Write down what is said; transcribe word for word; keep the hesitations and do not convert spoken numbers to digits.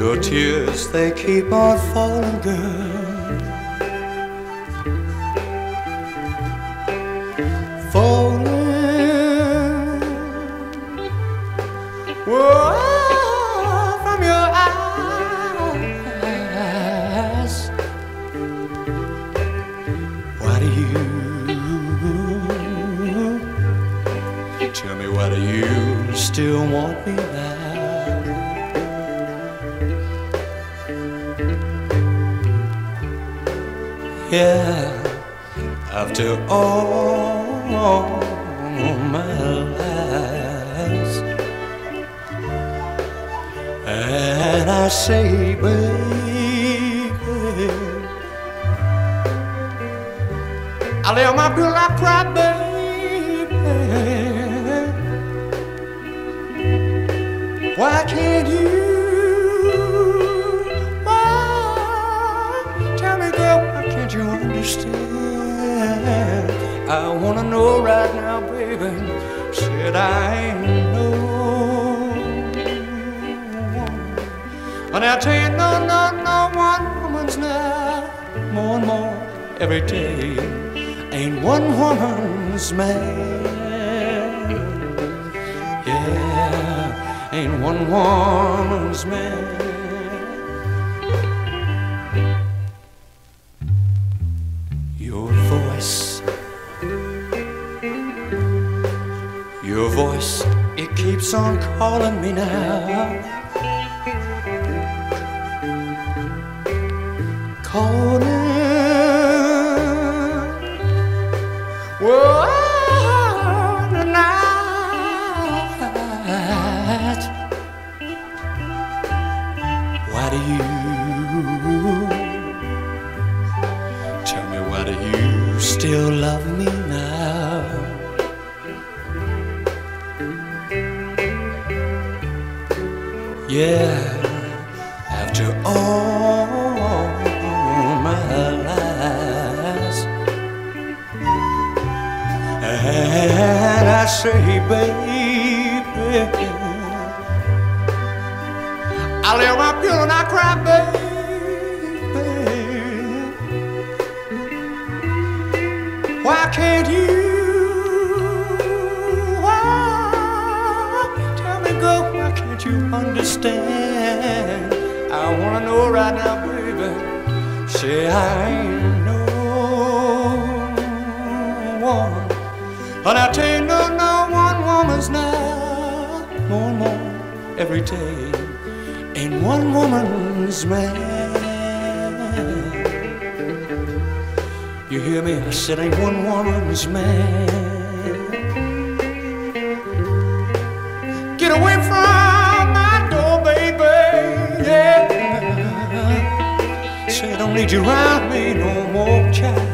Your tears, they keep on falling, girl, falling. Whoa, from your eyes. Why do you, tell me, why do you still want me now? Yeah, after all my lies, and I say, baby, I lay on my pillow, I cry, baby. Why can't you? You understand? I wanna know right now, baby. Said I ain't no woman. And I tell you, no, no, no one woman's now. More and more every day. Ain't one woman's man. Yeah, ain't one woman's man. Your voice, it keeps on calling me now, calling. Whoa, tonight. Why do you, tell me, why do you still love me now? Yeah, after all my lies, and I say, baby, I lay on my pillow and I cry, baby. Why can't you? You understand? I wanna know right now, baby. Say I ain't no woman, and I tell you, no, no one woman's now. More and more every day. Ain't one woman's man. You hear me? I said ain't one woman's man. Get away from don't need you around me no more, child.